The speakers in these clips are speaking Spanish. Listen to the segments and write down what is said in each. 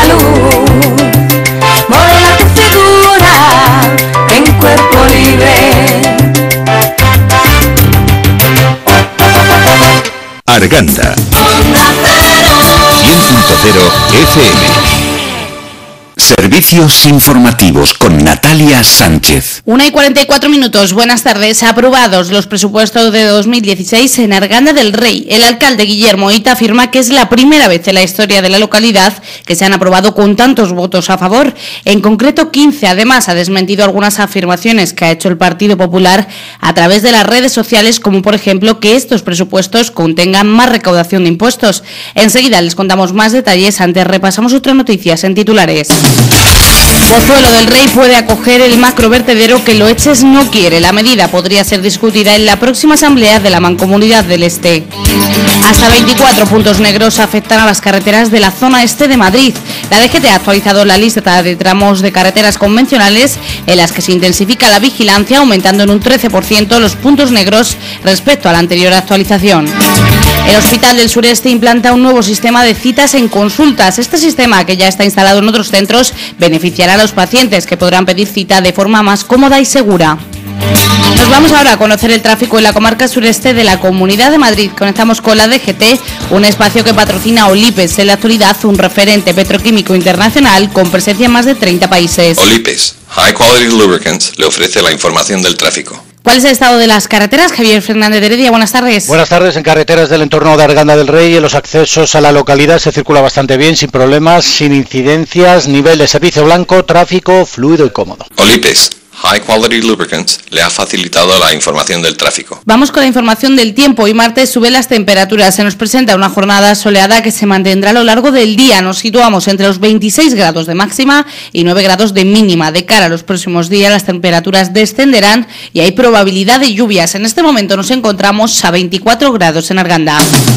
luz, modela tu figura en cuerpo libre. Arganda 100.0 FM. Servicios informativos con Natalia Sánchez. 1:44. Buenas tardes. Aprobados los presupuestos de 2016 en Arganda del Rey. El alcalde Guillermo Hita afirma que es la primera vez en la historia de la localidad que se han aprobado con tantos votos a favor, en concreto 15. Además, ha desmentido algunas afirmaciones que ha hecho el Partido Popular a través de las redes sociales, como por ejemplo que estos presupuestos contengan más recaudación de impuestos. Enseguida les contamos más detalles. Antes repasamos otras noticias en titulares. Pozuelo del Rey puede acoger el macrovertedero que Loeches no quiere. La medida podría ser discutida en la próxima asamblea de la Mancomunidad del Este. Hasta 24 puntos negros afectan a las carreteras de la zona este de Madrid. La DGT ha actualizado la lista de tramos de carreteras convencionales en las que se intensifica la vigilancia, aumentando en un 13% los puntos negros respecto a la anterior actualización. El Hospital del Sureste implanta un nuevo sistema de citas en consultas. Este sistema, que ya está instalado en otros centros, beneficiará a los pacientes que podrán pedir cita de forma más cómoda y segura. Nos vamos ahora a conocer el tráfico en la comarca sureste de la Comunidad de Madrid. Conectamos con la DGT, un espacio que patrocina Olipes, en la actualidad un referente petroquímico internacional con presencia en más de 30 países. Olipes, High Quality Lubricants, le ofrece la información del tráfico. ¿Cuál es el estado de las carreteras? Javier Fernández de Heredia, buenas tardes. Buenas tardes. En carreteras del entorno de Arganda del Rey, en los accesos a la localidad se circula bastante bien, sin problemas, sin incidencias, nivel de servicio blanco, tráfico fluido y cómodo. Olipes, High Quality Lubricants, le ha facilitado la información del tráfico. Vamos con la información del tiempo. Hoy martes suben las temperaturas. Se nos presenta una jornada soleada que se mantendrá a lo largo del día. Nos situamos entre los 26 grados de máxima y 9 grados de mínima. De cara a los próximos días las temperaturas descenderán y hay probabilidad de lluvias. En este momento nos encontramos a 24 grados en Arganda.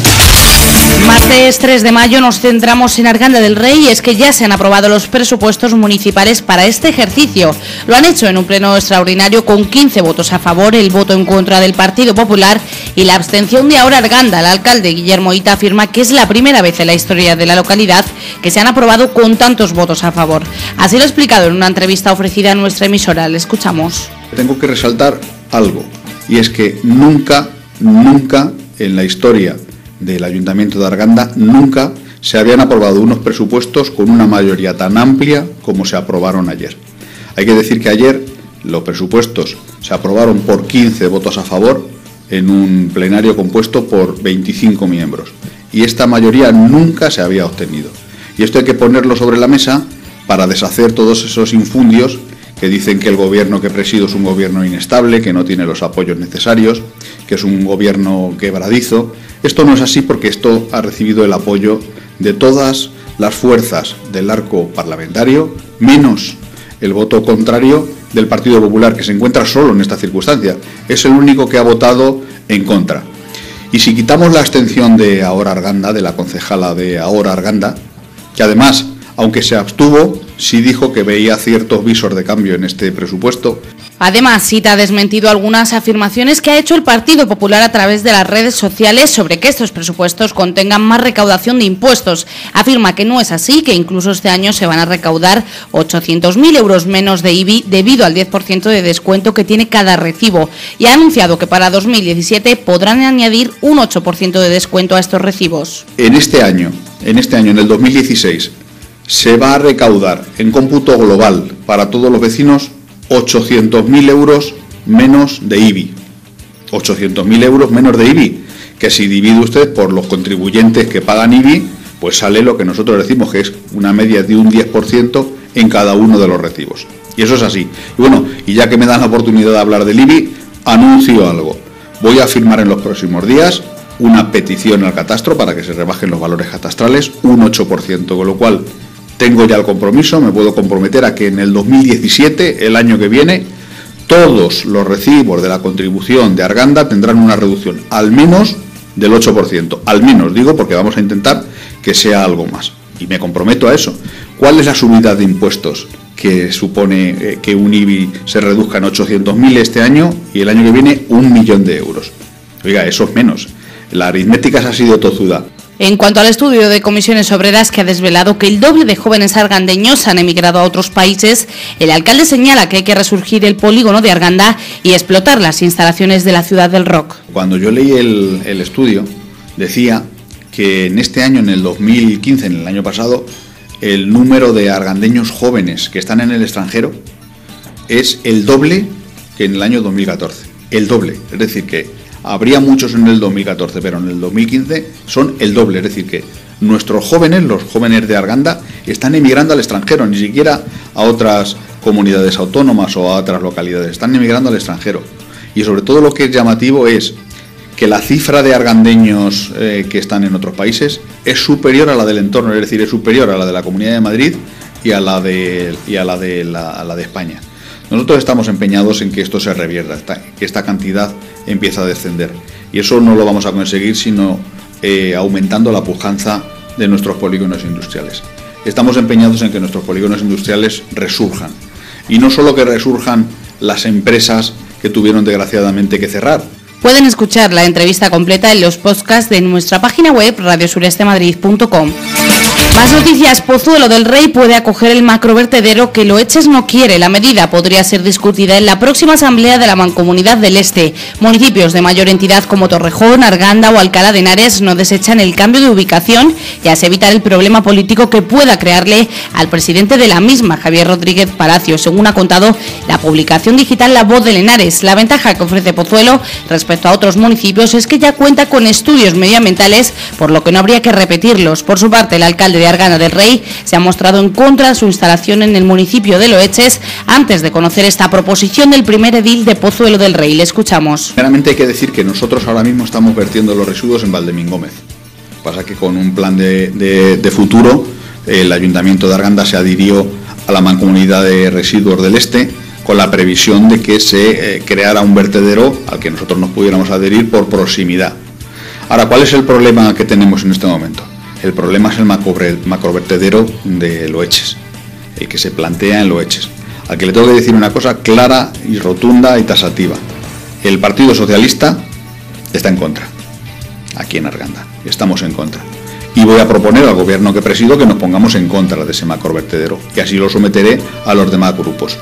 Martes 3 de mayo nos centramos en Arganda del Rey y es que ya se han aprobado los presupuestos municipales para este ejercicio. Lo han hecho en un pleno extraordinario con 15 votos a favor, el voto en contra del Partido Popular y la abstención de Ahora Arganda. El alcalde Guillermo Hita afirma que es la primera vez en la historia de la localidad que se han aprobado con tantos votos a favor. Así lo ha explicado en una entrevista ofrecida a nuestra emisora. Le escuchamos. Tengo que resaltar algo, y es que nunca en la historia del Ayuntamiento de Arganda, nunca se habían aprobado unos presupuestos con una mayoría tan amplia como se aprobaron ayer. Hay que decir que ayer los presupuestos se aprobaron por 15 votos a favor en un plenario compuesto por 25 miembros. Y esta mayoría nunca se había obtenido. Y esto hay que ponerlo sobre la mesa para deshacer todos esos infundios que dicen que el gobierno que presido es un gobierno inestable, que no tiene los apoyos necesarios, que es un gobierno quebradizo. Esto no es así porque esto ha recibido el apoyo de todas las fuerzas del arco parlamentario, menos el voto contrario del Partido Popular, que se encuentra solo en esta circunstancia. Es el único que ha votado en contra. Y si quitamos la abstención de Ahora Arganda, de la concejala de Ahora Arganda, que además, aunque se abstuvo, sí dijo que veía ciertos visos de cambio en este presupuesto. Además, Hita ha desmentido algunas afirmaciones que ha hecho el Partido Popular a través de las redes sociales sobre que estos presupuestos contengan más recaudación de impuestos. Afirma que no es así, que incluso este año se van a recaudar 800.000 euros menos de IBI debido al 10% de descuento que tiene cada recibo. Y ha anunciado que para 2017 podrán añadir un 8% de descuento a estos recibos. En este año, en el 2016, se va a recaudar en cómputo global para todos los vecinos 800.000 euros menos de IBI. 800.000 euros menos de IBI, que si divide usted por los contribuyentes que pagan IBI, pues sale lo que nosotros decimos que es una media de un 10% en cada uno de los recibos. Y eso es así. Y bueno, y ya que me dan la oportunidad de hablar del IBI, anuncio algo. Voy a firmar en los próximos días una petición al catastro para que se rebajen los valores catastrales un 8%, con lo cual tengo ya el compromiso, me puedo comprometer a que en el 2017, el año que viene, todos los recibos de la contribución de Arganda tendrán una reducción al menos del 8%. Al menos, digo, porque vamos a intentar que sea algo más. Y me comprometo a eso. ¿Cuál es la subida de impuestos que supone que un IBI se reduzca en 800.000 este año y el año que viene 1 millón de euros? Oiga, eso es menos. La aritmética se ha sido tozuda. En cuanto al estudio de Comisiones Obreras, que ha desvelado que el doble de jóvenes argandeños han emigrado a otros países, el alcalde señala que hay que resurgir el polígono de Arganda y explotar las instalaciones de la ciudad del rock. Cuando yo leí el estudio, decía que en este año, en el 2015, en el año pasado, el número de argandeños jóvenes que están en el extranjero es el doble que en el año 2014. El doble, es decir, que habría muchos en el 2014, pero en el 2015 son el doble, es decir, que nuestros jóvenes, los jóvenes de Arganda, están emigrando al extranjero, ni siquiera a otras comunidades autónomas o a otras localidades, están emigrando al extranjero. Y sobre todo lo que es llamativo es que la cifra de argandeños que están en otros países es superior a la del entorno, es decir, es superior a la de la Comunidad de Madrid y a la de España. Nosotros estamos empeñados en que esto se revierta, que esta cantidad empiece a descender. Y eso no lo vamos a conseguir sino aumentando la pujanza de nuestros polígonos industriales. Estamos empeñados en que nuestros polígonos industriales resurjan. Y no solo que resurjan las empresas que tuvieron desgraciadamente que cerrar. Pueden escuchar la entrevista completa en los podcasts de nuestra página web radiosurestemadrid.com. Más noticias. Pozuelo del Rey puede acoger el macrovertedero que Loeches no quiere. La medida podría ser discutida en la próxima asamblea de la Mancomunidad del Este. Municipios de mayor entidad como Torrejón, Arganda o Alcalá de Henares no desechan el cambio de ubicación y así evitar el problema político que pueda crearle al presidente de la misma, Javier Rodríguez Palacios, según ha contado la publicación digital La Voz de Henares. La ventaja que ofrece Pozuelo respecto a otros municipios es que ya cuenta con estudios medioambientales, por lo que no habría que repetirlos. Por su parte, el alcalde de Arganda del Rey se ha mostrado en contra de su instalación en el municipio de Loeches antes de conocer esta proposición del primer edil de Pozuelo del Rey. Le escuchamos. Primeramente hay que decir que nosotros ahora mismo estamos vertiendo los residuos en Valdemín Gómez. Pasa que con un plan de futuro el Ayuntamiento de Arganda se adhirió a la Mancomunidad de Residuos del Este con la previsión de que se creara un vertedero al que nosotros nos pudiéramos adherir por proximidad. Ahora, ¿cuál es el problema que tenemos en este momento? El problema es el macrovertedero de Loeches, el que se plantea en Loeches, al que le tengo que decir una cosa clara y rotunda y tasativa. El Partido Socialista está en contra, aquí en Arganda, estamos en contra. Y voy a proponer al gobierno que presido que nos pongamos en contra de ese macrovertedero, y así lo someteré a los demás grupos.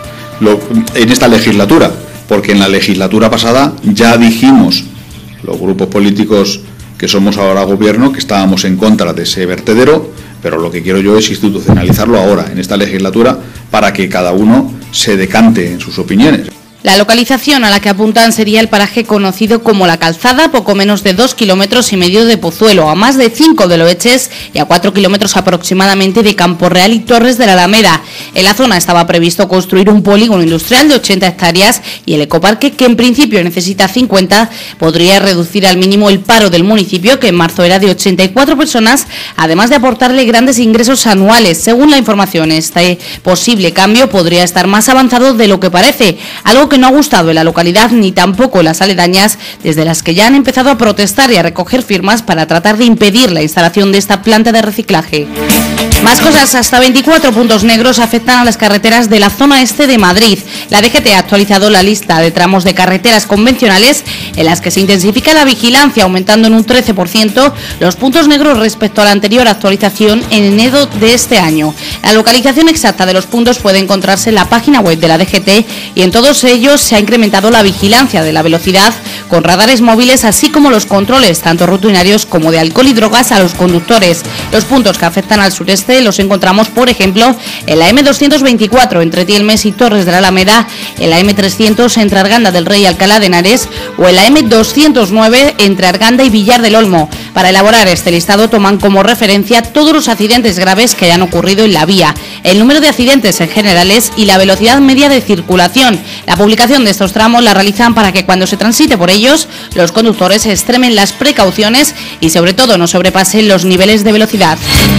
En esta legislatura, porque en la legislatura pasada ya dijimos, los grupos políticos que somos ahora gobierno, que estábamos en contra de ese vertedero, pero lo que quiero yo es institucionalizarlo ahora, en esta legislatura, para que cada uno se decante en sus opiniones. La localización a la que apuntan sería el paraje conocido como La Calzada, poco menos de 2,5 kilómetros de Pozuelo, a más de 5 de Loeches y a 4 kilómetros aproximadamente de Campo Real y Torres de la Alameda. En la zona estaba previsto construir un polígono industrial de 80 hectáreas y el ecoparque, que en principio necesita 50, podría reducir al mínimo el paro del municipio, que en marzo era de 84 personas, además de aportarle grandes ingresos anuales. Según la información, este posible cambio podría estar más avanzado de lo que parece, algo que no ha gustado en la localidad ni tampoco en las aledañas, desde las que ya han empezado a protestar y a recoger firmas para tratar de impedir la instalación de esta planta de reciclaje. Más cosas. Hasta 24 puntos negros afectan a las carreteras de la zona este de Madrid. La DGT ha actualizado la lista de tramos de carreteras convencionales en las que se intensifica la vigilancia, aumentando en un 13% los puntos negros respecto a la anterior actualización en enero de este año. La localización exacta de los puntos puede encontrarse en la página web de la DGT, y en todos ellos se ha incrementado la vigilancia de la velocidad con radares móviles, así como los controles tanto rutinarios como de alcohol y drogas a los conductores. Los puntos que afectan al sureste los encontramos, por ejemplo, en la M224 entre Tielmes y Torres de la Alameda, en la M300 entre Arganda del Rey y Alcalá de Henares, o en la M209 entre Arganda y Villar del Olmo. Para elaborar este listado toman como referencia todos los accidentes graves que hayan ocurrido en la vía, el número de accidentes en generales y la velocidad media de circulación. La publicación de estos tramos la realizan para que cuando se transite por ellos los conductores extremen las precauciones y sobre todo no sobrepasen los niveles de velocidad.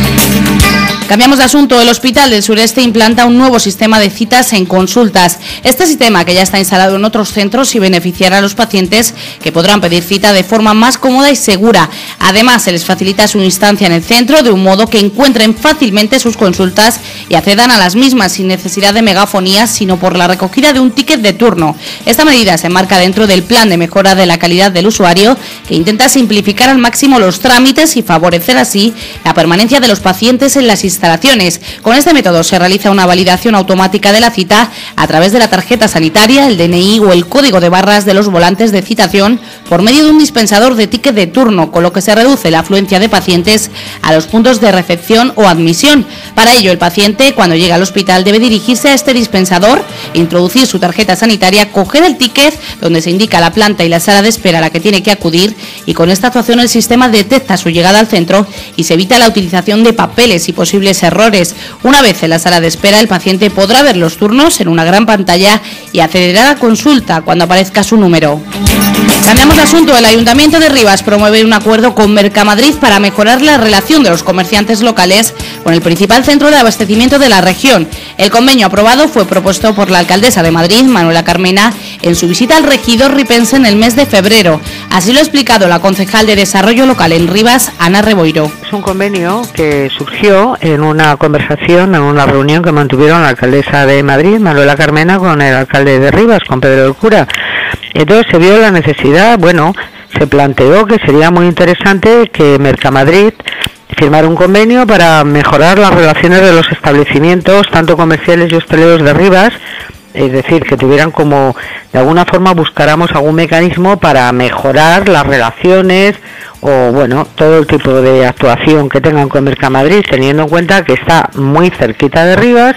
Cambiamos de asunto. El Hospital del Sureste implanta un nuevo sistema de citas en consultas. Este sistema, que ya está instalado en otros centros, y beneficiará a los pacientes, que podrán pedir cita de forma más cómoda y segura. Además, se les facilita su instancia en el centro de un modo que encuentren fácilmente sus consultas y accedan a las mismas sin necesidad de megafonía, sino por la recogida de un ticket de turno. Esta medida se enmarca dentro del plan de mejora de la calidad del usuario, que intenta simplificar al máximo los trámites y favorecer así la permanencia de los pacientes en las instalaciones. Con este método se realiza una validación automática de la cita a través de la tarjeta sanitaria, el DNI o el código de barras de los volantes de citación por medio de un dispensador de ticket de turno, con lo que se reduce la afluencia de pacientes a los puntos de recepción o admisión. Para ello, el paciente, cuando llega al hospital, debe dirigirse a este dispensador, introducir su tarjeta sanitaria, coger el ticket donde se indica la planta y la sala de espera a la que tiene que acudir, y con esta actuación el sistema detecta su llegada al centro y se evita la utilización de papeles y posibles errores. Una vez en la sala de espera, el paciente podrá ver los turnos en una gran pantalla y acceder a la consulta cuando aparezca su número. Cambiamos de asunto. El Ayuntamiento de Rivas promueve un acuerdo con Mercamadrid para mejorar la relación de los comerciantes locales con el principal centro de abastecimiento de la región. El convenio aprobado fue propuesto por la alcaldesa de Madrid, Manuela Carmena, en su visita al regidor ripense en el mes de febrero. Así lo ha explicado la concejal de Desarrollo Local en Rivas, Ana Reboiro. Es un convenio que surgió en una conversación, en una reunión que mantuvieron la alcaldesa de Madrid, Manuela Carmena, con el alcalde de Rivas, con Pedro del Cura. Entonces se vio la necesidad, se planteó que sería muy interesante que Mercamadrid firmara un convenio para mejorar las relaciones de los establecimientos, tanto comerciales y hosteleros de Rivas, es decir, que tuvieran como, de alguna forma, buscáramos algún mecanismo para mejorar las relaciones o, todo el tipo de actuación que tengan con Mercamadrid, teniendo en cuenta que está muy cerquita de Rivas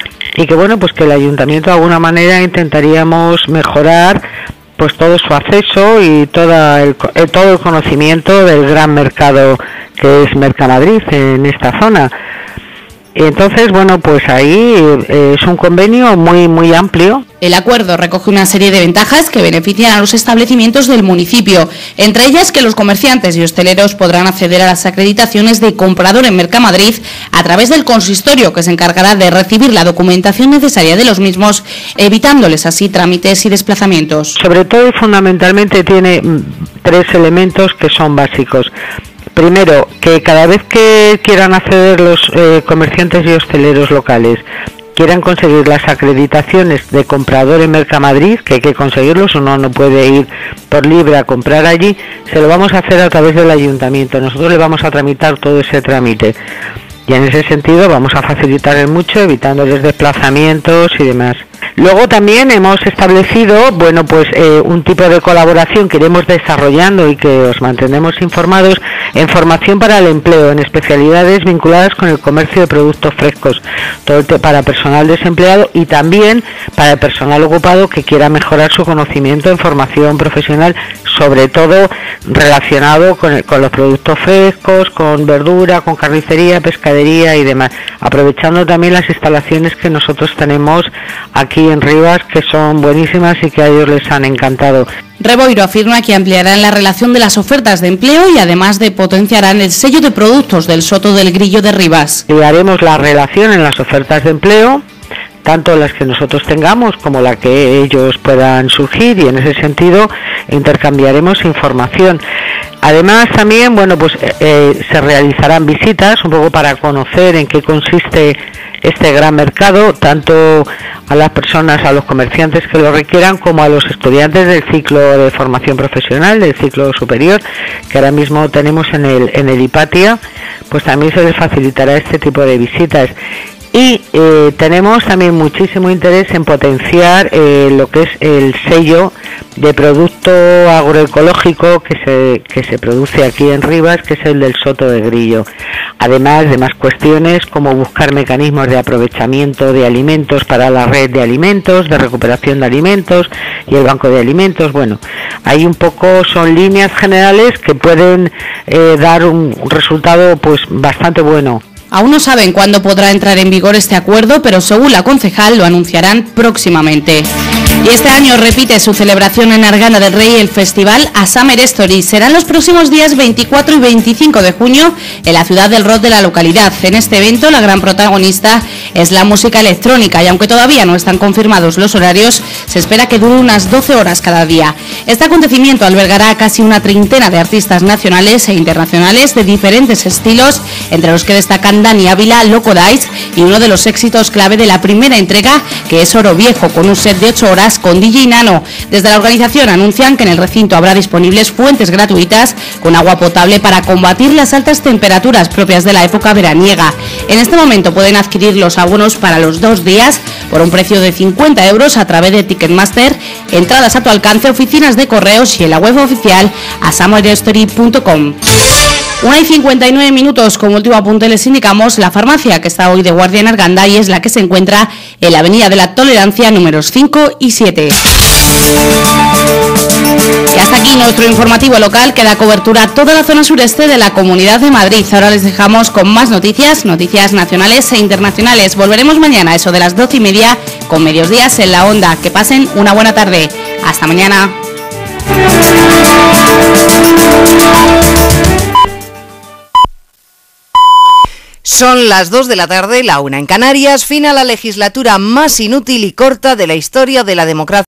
y que, que el ayuntamiento de alguna manera intentaríamos mejorar pues todo su acceso y todo el conocimiento del gran mercado que es Mercamadrid en esta zona. Y entonces, ahí es un convenio muy amplio. El acuerdo recoge una serie de ventajas que benefician a los establecimientos del municipio, entre ellas que los comerciantes y hosteleros podrán acceder a las acreditaciones de comprador en Mercamadrid a través del consistorio, que se encargará de recibir la documentación necesaria de los mismos, evitándoles así trámites y desplazamientos. Sobre todo y fundamentalmente tiene 3 elementos que son básicos. Primero, que cada vez que quieran acceder los comerciantes y hosteleros locales, quieran conseguir las acreditaciones de comprador en Mercamadrid, que hay que conseguirlos, uno no puede ir por libre a comprar allí, se lo vamos a hacer a través del ayuntamiento. Nosotros le vamos a tramitar todo ese trámite y en ese sentido vamos a facilitarles mucho, evitándoles desplazamientos y demás. Luego también hemos establecido, un tipo de colaboración que iremos desarrollando y que os mantendremos informados en formación para el empleo, en especialidades vinculadas con el comercio de productos frescos, para personal desempleado y también para el personal ocupado que quiera mejorar su conocimiento en formación profesional, sobre todo relacionado con los productos frescos, con verdura, con carnicería, pescadería y demás, aprovechando también las instalaciones que nosotros tenemos aquí en Rivas, que son buenísimas y que a ellos les han encantado. Reboiro afirma que ampliarán la relación de las ofertas de empleo y además potenciarán el sello de productos del Soto del Grillo de Rivas. Y haremos la relación en las ofertas de empleo, tanto las que nosotros tengamos como la que ellos puedan surgir, y en ese sentido intercambiaremos información. Además también se realizarán visitas un poco para conocer en qué consiste este gran mercado, tanto a las personas, a los comerciantes que lo requieran, como a los estudiantes del ciclo de formación profesional, del ciclo superior, que ahora mismo tenemos en el Hipatia, pues también se les facilitará este tipo de visitas. Y tenemos también muchísimo interés en potenciar lo que es el sello de producto agroecológico que se produce aquí en Rivas, que es el del Soto de Grillo. Además de más cuestiones como buscar mecanismos de aprovechamiento de alimentos para la red de alimentos, de recuperación de alimentos y el banco de alimentos. Ahí un poco son líneas generales que pueden dar un resultado bastante bueno. Aún no saben cuándo podrá entrar en vigor este acuerdo, pero según la concejal lo anunciarán próximamente. Y este año repite su celebración en Arganda del Rey el festival A Summer Story. Serán los próximos días 24 y 25 de junio en la ciudad del rock de la localidad. En este evento la gran protagonista es la música electrónica y aunque todavía no están confirmados los horarios, se espera que dure unas 12 horas cada día. Este acontecimiento albergará a casi una treintena de artistas nacionales e internacionales de diferentes estilos, entre los que destacan Dani Ávila, Loco Dice y uno de los éxitos clave de la primera entrega, que es Oro Viejo, con un set de 8 horas con DJ Nano. Desde la organización anuncian que en el recinto habrá disponibles fuentes gratuitas con agua potable para combatir las altas temperaturas propias de la época veraniega. En este momento pueden adquirir los abonos para los 2 días por un precio de 50 euros a través de Ticketmaster, entradas a tu alcance, oficinas de correos y en la web oficial asamorestory.com. 1:59, como último apunte les indicamos la farmacia que está hoy de guardia en Arganda y es la que se encuentra en la Avenida de la Tolerancia números 5 y 7. Y hasta aquí nuestro informativo local, que da cobertura a toda la zona sureste de la Comunidad de Madrid. Ahora les dejamos con más noticias nacionales e internacionales. Volveremos mañana a eso de las 12:30 con Medios Días en la Onda. Que pasen una buena tarde. Hasta mañana. Son las 2 de la tarde, la 1 en Canarias, fin a la legislatura más inútil y corta de la historia de la democracia.